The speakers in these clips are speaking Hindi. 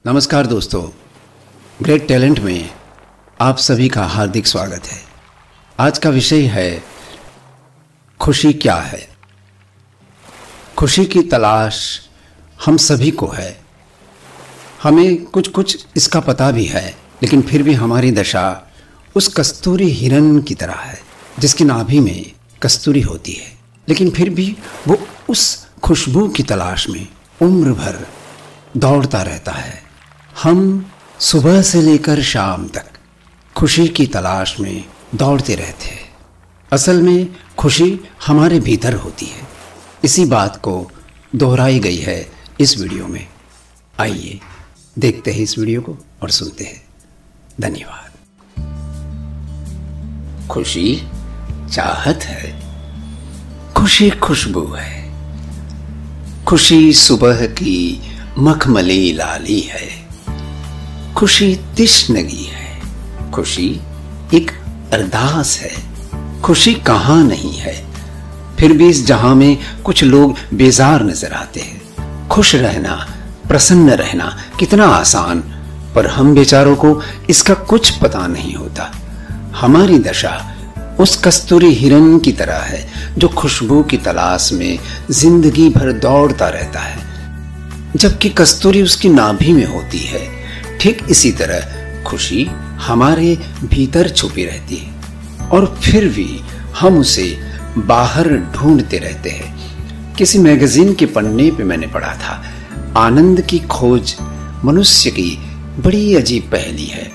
नमस्कार दोस्तों, ग्रेट टैलेंट में आप सभी का हार्दिक स्वागत है। आज का विषय है खुशी क्या है। खुशी की तलाश हम सभी को है। हमें कुछ इसका पता भी है, लेकिन फिर भी हमारी दशा उस कस्तूरी हिरन की तरह है जिसकी नाभि में कस्तूरी होती है, लेकिन फिर भी वो उस खुशबू की तलाश में उम्र भर दौड़ता रहता है। हम सुबह से लेकर शाम तक खुशी की तलाश में दौड़ते रहते हैं। असल में खुशी हमारे भीतर होती है। इसी बात को दोहराई गई है इस वीडियो में। आइए देखते हैं इस वीडियो को और सुनते हैं। धन्यवाद। खुशी चाहत है, खुशी खुशबू है, खुशी सुबह की मखमली लाली है, खुशी तिश्नगी है, खुशी एक अरदास है। खुशी कहाँ नहीं है, फिर भी इस जहां में कुछ लोग बेजार नजर आते हैं। खुश रहना, प्रसन्न रहना कितना आसान, पर हम बेचारों को इसका कुछ पता नहीं होता। हमारी दशा उस कस्तूरी हिरन की तरह है जो खुशबू की तलाश में जिंदगी भर दौड़ता रहता है, जबकि कस्तूरी उसकी नाभि में होती है। ठीक इसी तरह खुशी हमारे भीतर छुपी रहती है और फिर भी हम उसे बाहर ढूंढते रहते हैं। किसी मैगजीन के पन्ने पे मैंने पढ़ा था, आनंद की खोज मनुष्य की बड़ी अजीब पहेली है।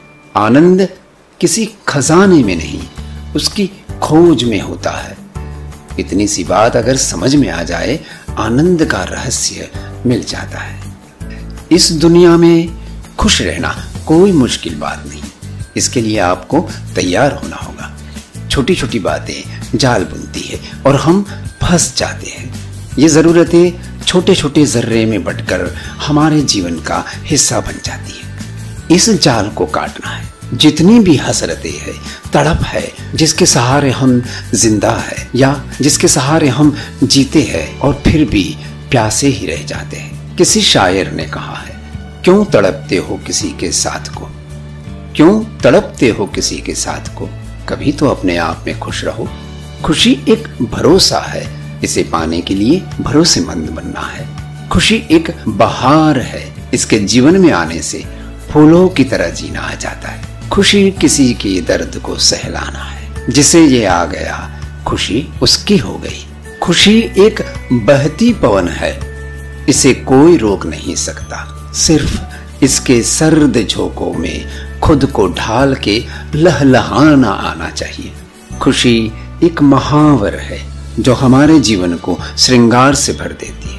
आनंद किसी खजाने में नहीं, उसकी खोज में होता है। इतनी सी बात अगर समझ में आ जाए, आनंद का रहस्य मिल जाता है। इस दुनिया में खुश रहना कोई मुश्किल बात नहीं, इसके लिए आपको तैयार होना होगा। छोटी छोटी बातें जाल बुनती है और हम फंस जाते हैं। ये जरूरतें छोटे छोटे जर्रे में बंटकर हमारे जीवन का हिस्सा बन जाती है। इस जाल को काटना है। जितनी भी हसरतें है, तड़प है, जिसके सहारे हम जिंदा है या जिसके सहारे हम जीते हैं और फिर भी प्यासे ही रह जाते हैं। किसी शायर ने कहा है, क्यों तड़पते हो किसी के साथ को, क्यों तड़पते हो किसी के साथ को, कभी तो अपने आप में खुश रहो। खुशी एक भरोसा है, इसे पाने के लिए भरोसेमंद बनना है। खुशी एक बहार है, इसके जीवन में आने से फूलों की तरह जीना आ जाता है। खुशी किसी के दर्द को सहलाना है, जिसे ये आ गया खुशी उसकी हो गई। खुशी एक बहती पवन है, इसे कोई रोक नहीं सकता। सिर्फ इसके सर्द झोंकों में खुद को ढाल के लहलहाना आना चाहिए। खुशी एक महावर है जो हमारे जीवन को श्रृंगार से भर देती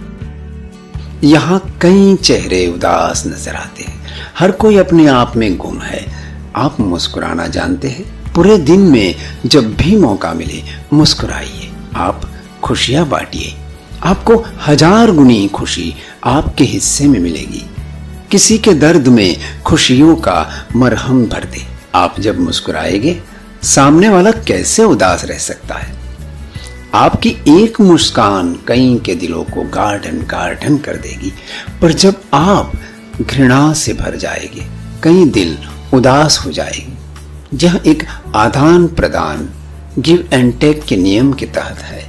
है। यहाँ कई चेहरे उदास नजर आते हैं, हर कोई अपने आप में गुम है। आप मुस्कुराना जानते हैं? पूरे दिन में जब भी मौका मिले मुस्कुराइए, आप खुशियां बांटिए। आपको 1000 गुनी खुशी आपके हिस्से में मिलेगी। किसी के दर्द में खुशियों का मरहम भर दे। आप जब मुस्कुराएंगे, सामने वाला कैसे उदास रह सकता है। आपकी एक मुस्कान कई के दिलों को गार्डन गार्डन कर देगी, पर जब आप घृणा से भर जाएंगे, कई दिल उदास हो जाएंगे। यह एक आदान प्रदान, गिव एंड टेक के नियम के तहत है।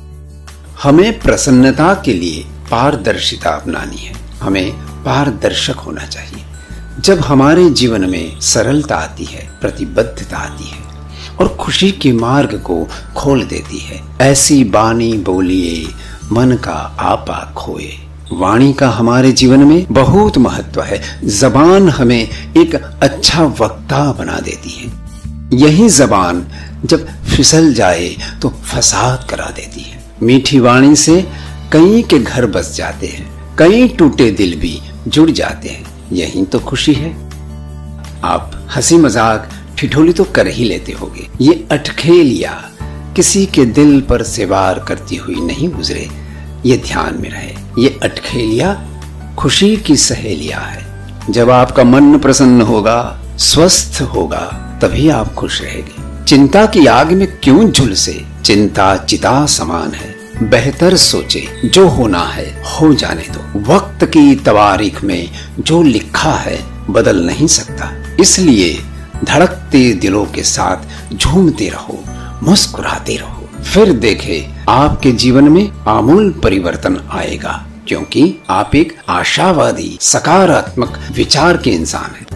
हमें प्रसन्नता के लिए पारदर्शिता अपनानी है। हमें पारदर्शक होना चाहिए। जब हमारे जीवन में सरलता आती है, प्रतिबद्धता आती है और खुशी के मार्ग को खोल देती है, ऐसी बानी बोलिए मन का आपा खोए। वाणी का हमारे जीवन में बहुत महत्व है। जबान हमें एक अच्छा वक्ता बना देती है। यही जबान जब फिसल जाए तो फसाद करा देती है। मीठी वाणी से कई के घर बस जाते हैं, कई टूटे दिल भी जुड़ जाते हैं। यही तो खुशी है। आप हंसी मजाक ठिठोली तो कर ही लेते होगे। ये अटखेलियां किसी के दिल पर सवार करती हुई नहीं गुजरे, ये ध्यान में रहे। ये अटखेलियां खुशी की सहेलियां है। जब आपका मन प्रसन्न होगा, स्वस्थ होगा, तभी आप खुश रहेंगे। चिंता की आग में क्यों झुलसे, चिंता चिता समान है। बेहतर सोचे, जो होना है हो जाने दो। वक्त की तवारीख में जो लिखा है बदल नहीं सकता, इसलिए धड़कते दिलों के साथ झूमते रहो, मुस्कुराते रहो। फिर देखे आपके जीवन में आमूल परिवर्तन आएगा, क्योंकि आप एक आशावादी सकारात्मक विचार के इंसान हैं।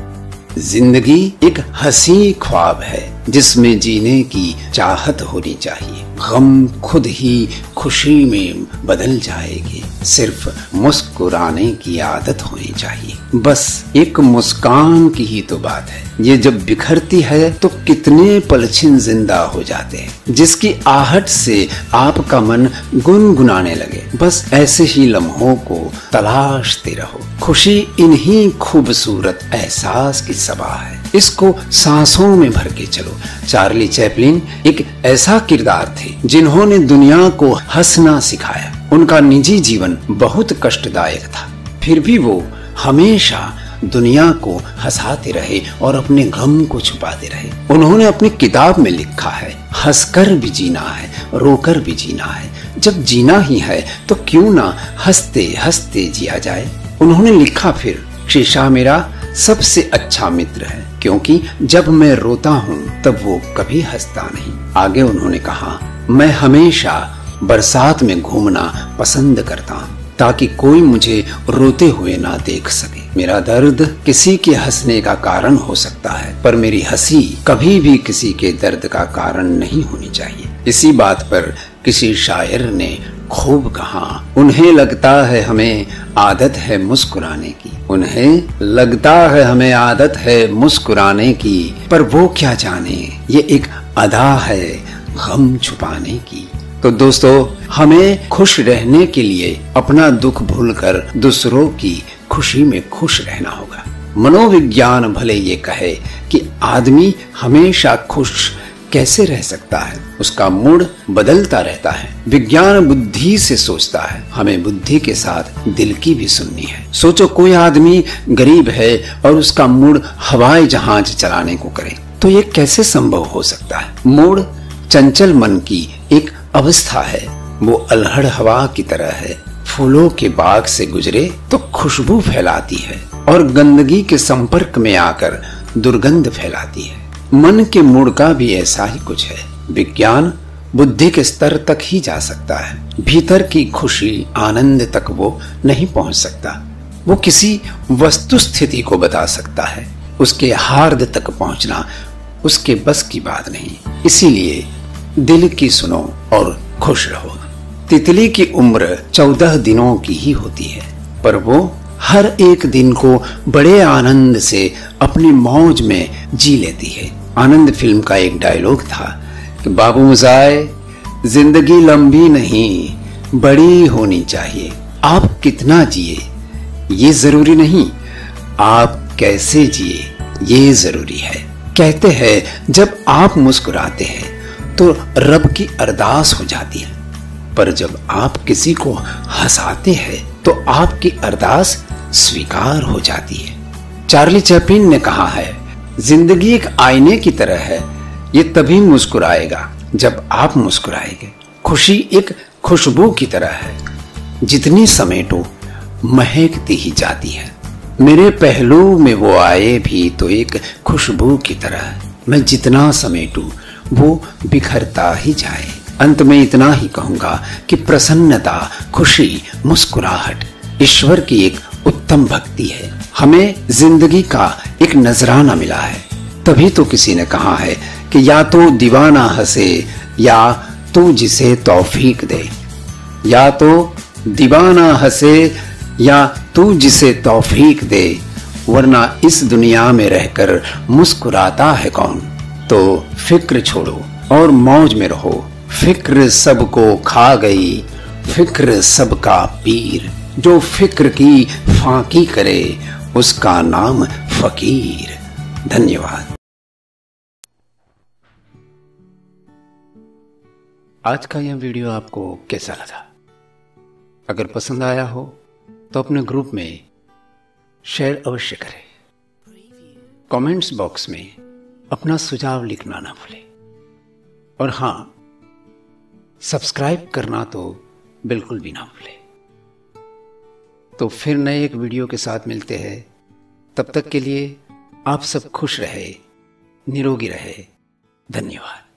जिंदगी एक हंसी ख्वाब है जिसमें जीने की चाहत होनी चाहिए। गम खुद ही खुशी में बदल जाएगी, सिर्फ मुस्कुराने की आदत होनी चाहिए। बस एक मुस्कान की ही तो बात है, ये जब बिखरती है तो कितने पलछिन जिंदा हो जाते हैं, जिसकी आहट से आपका मन गुनगुनाने लगे। बस ऐसे ही लम्हों को तलाशते रहो। खुशी इन्हीं खूबसूरत एहसास की सबा है, इसको सांसों में भर के चलो। चार्ली चैपलिन एक ऐसा किरदार थे जिन्होंने दुनिया को हंसना सिखाया। उनका निजी जीवन बहुत कष्टदायक था, फिर भी वो हमेशा दुनिया को हंसाते रहे और अपने गम को छुपाते रहे। उन्होंने अपनी किताब में लिखा है, हंसकर भी जीना है, रोकर भी जीना है। जब जीना ही है तो क्यों ना हंसते हंसते जिया जाए। उन्होंने लिखा फिर, शीशा मेरा सबसे अच्छा मित्र है, क्योंकि जब मैं रोता हूँ तब वो कभी हंसता नहीं। आगे उन्होंने कहा, मैं हमेशा बरसात में घूमना पसंद करता हूँ ताकि कोई मुझे रोते हुए ना देख सके। मेरा दर्द किसी के हंसने का कारण हो सकता है, पर मेरी हंसी कभी भी किसी के दर्द का कारण नहीं होनी चाहिए। इसी बात पर किसी शायर ने खूब कहा, उन्हें लगता है हमें आदत है मुस्कुराने की, उन्हें लगता है हमें आदत है मुस्कुराने की, पर वो क्या जाने ये एक अदा है गम छुपाने की। तो दोस्तों, हमें खुश रहने के लिए अपना दुख भूलकर दूसरों की खुशी में खुश रहना होगा। मनोविज्ञान भले ये कहे कि आदमी हमेशा खुश कैसे रह सकता है, उसका मूड बदलता रहता है। विज्ञान बुद्धि से सोचता है, हमें बुद्धि के साथ दिल की भी सुननी है। सोचो कोई आदमी गरीब है और उसका मूड हवाई जहाज चलाने को करे, तो ये कैसे संभव हो सकता है। मूड चंचल मन की एक अवस्था है, वो अल्हड़ हवा की तरह है। फूलों के बाग से गुजरे तो खुशबू फैलाती है और गंदगी के संपर्क में आकर दुर्गंध फैलाती है। मन के मूड का भी ऐसा ही कुछ है। विज्ञान बुद्धि के स्तर तक ही जा सकता है, भीतर की खुशी आनंद तक वो नहीं पहुंच सकता। वो किसी वस्तु स्थिति को बता सकता है, उसके हार्द तक पहुंचना उसके बस की बात नहीं। इसीलिए दिल की सुनो और खुश रहो। तितली की उम्र 14 दिनों की ही होती है, पर वो हर एक दिन को बड़े आनंद से अपनी मौज में जी लेती है। आनंद फिल्म का एक डायलॉग था कि बाबू मुजाए, जिंदगी लंबी नहीं बड़ी होनी चाहिए। आप कितना जिए ये जरूरी नहीं, आप कैसे जिए ये जरूरी है। कहते हैं जब आप मुस्कुराते हैं तो रब की अरदास हो जाती है, पर जब आप किसी को हंसाते हैं तो आपकी अरदास स्वीकार हो जाती है। चार्ली चैपलिन ने कहा है, जिंदगी एक आईने की तरह है, ये तभी मुस्कुराएगा जब आप मुस्कुराएंगे। खुशी एक खुशबू की तरह है, जितनी समेटो महकती ही जाती है। मेरे पहलू में वो आए भी तो एक खुशबू की तरह, मैं जितना समेटूं वो बिखरता ही जाए। अंत में इतना ही कहूंगा कि प्रसन्नता, खुशी, मुस्कुराहट ईश्वर की एक उत्तम भक्ति है। हमें जिंदगी का एक नजराना मिला है, तभी तो किसी ने कहा है कि या तो दीवाना हंसे या तू जिसे तौफीक दे। या तो दीवाना हंसे या तू जिसे तौफीक दे, वरना इस दुनिया में रहकर मुस्कुराता है कौन। तो फिक्र छोड़ो और मौज में रहो। फिक्र सबको खा गई, फिक्र सबका पीर, जो फिक्र की फाकी करे उसका नाम फकीर। धन्यवाद। आज का यह वीडियो आपको कैसा लगा? अगर पसंद आया हो तो अपने ग्रुप में शेयर अवश्य करें। कमेंट्स बॉक्स में अपना सुझाव लिखना ना भूलें। और हाँ, सब्सक्राइब करना तो बिल्कुल भी ना भूलें। तो फिर नए एक वीडियो के साथ मिलते हैं। तब तक के लिए आप सब खुश रहे, निरोगी रहे। धन्यवाद।